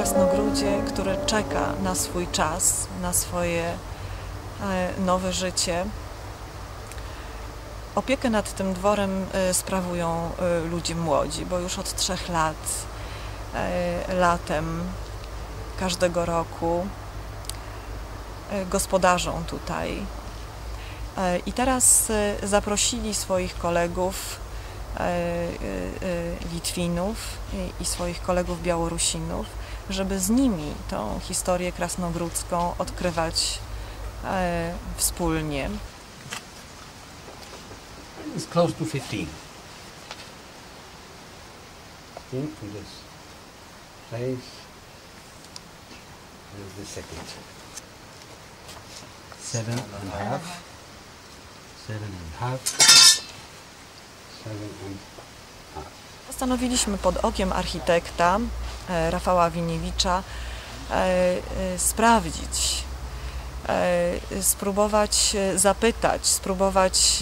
krasnogródzie, który czeka na swój czas, na swoje nowe życie. Opiekę nad tym dworem sprawują ludzie młodzi, bo już od 3 lat, latem każdego roku gospodarzą tutaj. I teraz zaprosili swoich kolegów Litwinów i swoich kolegów Białorusinów, żeby z nimi tą historię krasnogródzką odkrywać wspólnie. It's close to 15. In this place, there's the second. 7.5. 7.5. 7.5. Postanowiliśmy pod okiem architekta Rafała Winiewicza sprawdzić, spróbować zapytać, spróbować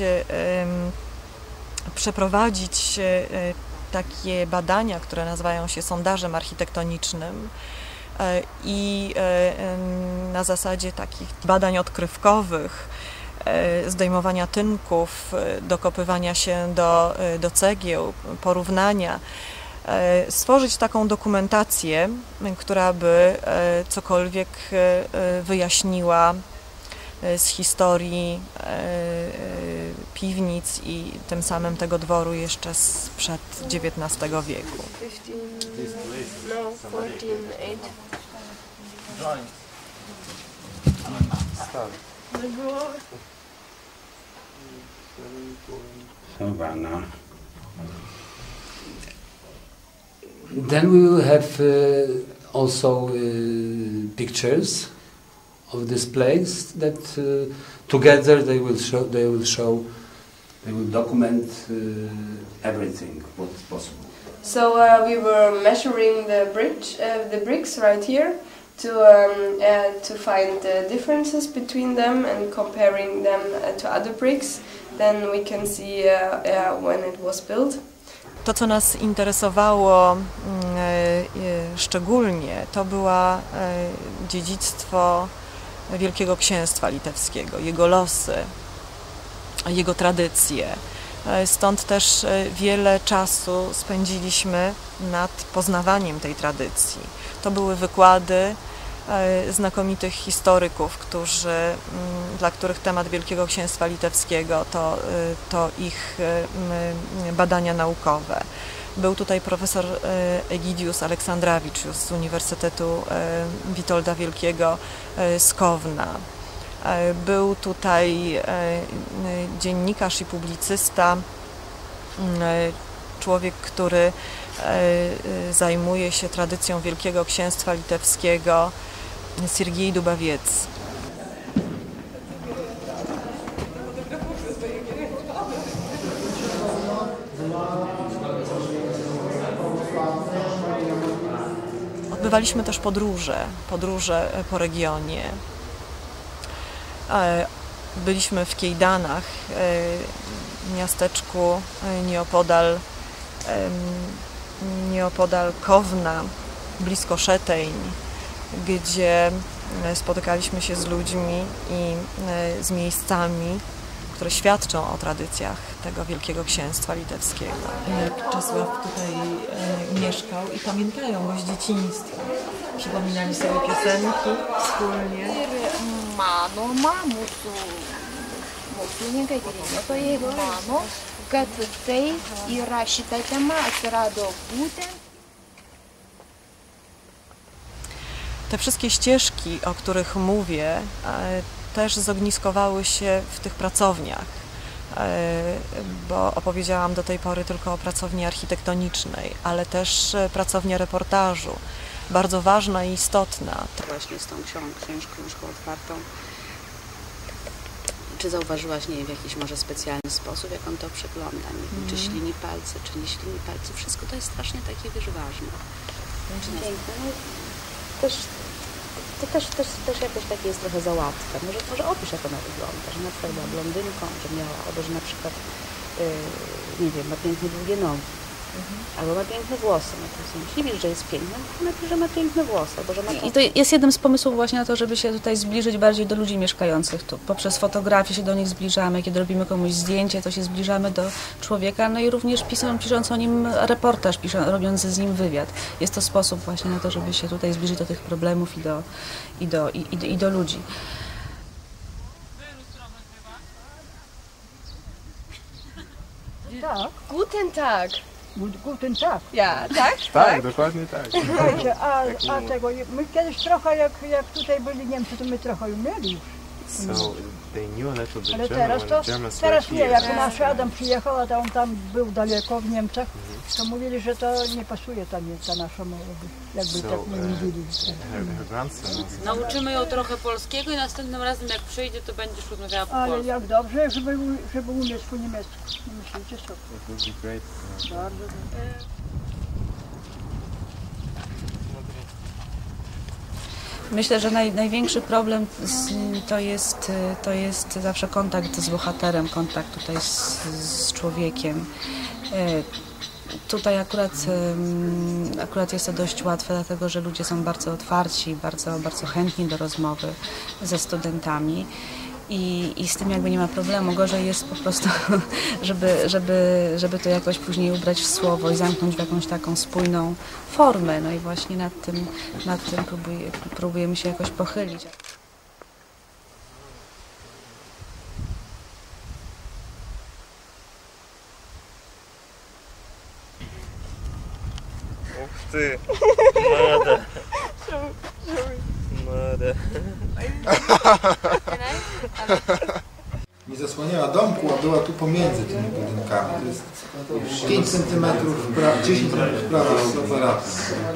przeprowadzić takie badania, które nazywają się sondażem architektonicznym i na zasadzie takich badań odkrywkowych, zdejmowania tynków, dokopywania się do cegieł, porównania, stworzyć taką dokumentację, która by cokolwiek wyjaśniła z historii piwnic i tym samym tego dworu jeszcze sprzed XIX wieku. 14, Savannah. Then we will have also pictures of this place that together they will document everything what's possible. So we were measuring the bricks right here to find the differences between them and comparing them to other bricks. Then we can see when it was built. To, co nas interesowało szczególnie, to było dziedzictwo Wielkiego Księstwa Litewskiego, jego losy, jego tradycje. Stąd też wiele czasu spędziliśmy nad poznawaniem tej tradycji. To były wykłady znakomitych historyków, dla których temat Wielkiego Księstwa Litewskiego to ich badania naukowe. Był tutaj profesor Egidius Aleksandrawicz z Uniwersytetu Witolda Wielkiego z Kowna. Był tutaj dziennikarz i publicysta, człowiek, który zajmuje się tradycją Wielkiego Księstwa Litewskiego, Siergiej Dubawiec. Odbywaliśmy też podróże po regionie. Byliśmy w Kiejdanach, miasteczku nieopodal Kowna, blisko Szetejń, gdzie spotykaliśmy się z ludźmi i z miejscami, które świadczą o tradycjach tego Wielkiego Księstwa Litewskiego. Czesław tutaj mieszkał i pamiętają go z dzieciństwa. Przypominali sobie piosenki wspólnie. Mano, mokslininkai tyrinėtojai mano, kad tai yra šita tema atsirado būtent. Te wszystkie ścieżki, o których mówię, też zogniskowały się w tych pracowniach, bo opowiedziałam do tej pory tylko o pracowni architektonicznej, ale też pracownia reportażu, bardzo ważna i istotna. Właśnie z tą książką otwartą. Czy zauważyłaś, nie wiem, w jakiś może specjalny sposób, jak on to przegląda? Nie wiem, czy ślini palce, czy nie ślini palce. Wszystko to jest strasznie takie, wiesz, ważne. Piękne. No, to też jakoś takie jest trochę za łatwe. Może opisz, jak ona wygląda, że na przykład była blondynką, że miała, albo że na przykład, nie wiem, ma pięknie długie nogi. Albo ma piękne włosy. No to jeśli wiesz, że jest piękna, to napisz, że ma piękne włosy. Albo że ma I to jest jednym z pomysłów właśnie na to, żeby się tutaj zbliżyć bardziej do ludzi mieszkających tu. Poprzez fotografię się do nich zbliżamy, kiedy robimy komuś zdjęcie, to się zbliżamy do człowieka, no i również pisząc o nim reportaż, robiąc z nim wywiad. Jest to sposób właśnie na to, żeby się tutaj zbliżyć do tych problemów i do ludzi. Tak. Guten Tag. Guten Tag. Ja, tak? Tak, dokładnie tak. Słuchajcie, a tego, my kiedyś trochę, jak tutaj byli Niemcy, to my trochę umieli. So they knew a little bit Ale German teraz when to, Germans teraz were nie, here. jak nasz Adam przyjechał, a on tam był daleko w Niemczech, to mówili, że to nie pasuje ta nasza mowa, jakby tak nie mówili. Her grandson was Nauczymy ją trochę polskiego i następnym razem jak przyjdzie, to będziesz rozmawiała po Ale polsku. jak dobrze, żeby umieć po niemiecku. Nie myślicie co? It would be great. Bardzo dobrze. Myślę, że największy problem to jest zawsze kontakt z bohaterem, kontakt tutaj z człowiekiem. Tutaj akurat jest to dość łatwe, dlatego że ludzie są bardzo otwarci, bardzo chętni do rozmowy ze studentami. I z tym jakby nie ma problemu. Gorzej jest po prostu, żeby to jakoś później ubrać w słowo i zamknąć w jakąś taką spójną formę. No i właśnie nad tym próbujemy się jakoś pochylić. Ух ты! Надо! Надо! Nie zasłaniała domku, a była tu pomiędzy tymi budynkami. To jest 5 cm, 10 cm w prawo z aparatem.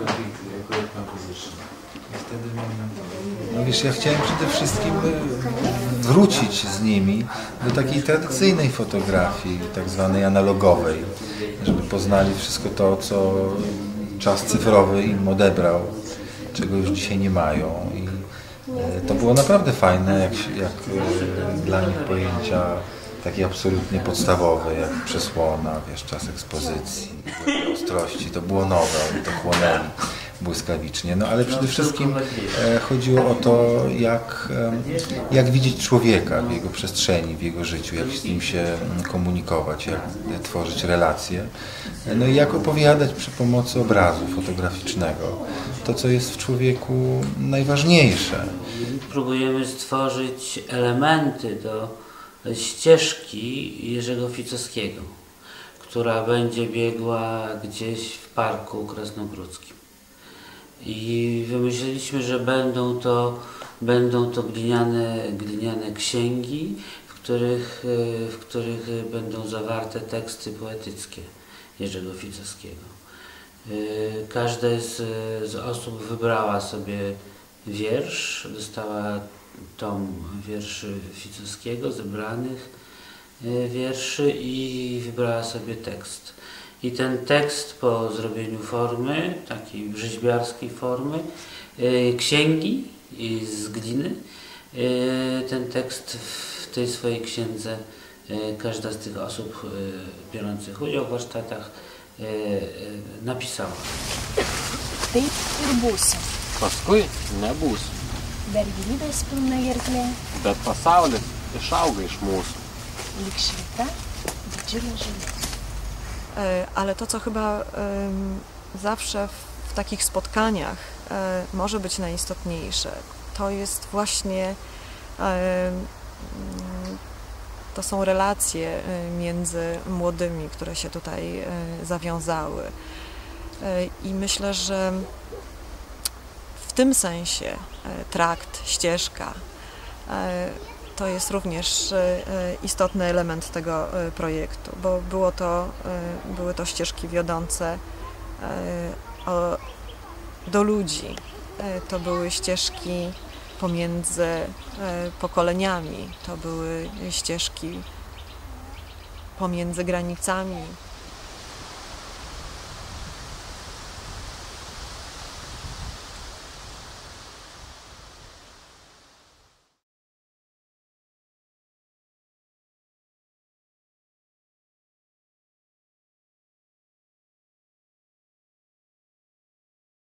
No wiesz, ja chciałem przede wszystkim wrócić z nimi do takiej tradycyjnej fotografii, tak zwanej analogowej, żeby poznali wszystko to, co czas cyfrowy im odebrał, czego już dzisiaj nie mają. I to było naprawdę fajne, jak dla nich pojęcia takie absolutnie podstawowe, jak przesłona, wiesz, czas ekspozycji, ostrości, to było nowe, oni to chłonęli błyskawicznie. No ale przede wszystkim chodziło o to, jak widzieć człowieka w jego przestrzeni, w jego życiu, jak z nim się komunikować, jak tworzyć relacje. No i jak opowiadać przy pomocy obrazu fotograficznego to, co jest w człowieku najważniejsze. Próbujemy stworzyć elementy do ścieżki Jerzego Ficowskiego, która będzie biegła gdzieś w parku krasnogródzkim. I wymyśliliśmy, że będą to gliniane księgi, w których będą zawarte teksty poetyckie Jerzego Ficowskiego. Każda z osób wybrała sobie wiersz, dostała tom wierszy Ficowskiego, zebranych wierszy i wybrała sobie tekst. I ten tekst po zrobieniu formy, takiej rzeźbiarskiej formy, księgi z gliny, ten tekst w tej swojej księdze każda z tych osób biorących udział w warsztatach napisała. Taip ir būsi. Paskui nebūsiu. Dar gyvybės pilna gerklė, Bet pasaulis išauga iš mūsų. lyg švita, didžiulė žalia. Ale to, co chyba zawsze w takich spotkaniach może być najistotniejsze, to jest właśnie, to są relacje między młodymi, które się tutaj zawiązały. I myślę, że w tym sensie trakt, ścieżka to jest również istotny element tego projektu, bo były to ścieżki wiodące do ludzi. To były ścieżki pomiędzy pokoleniami, to były ścieżki pomiędzy granicami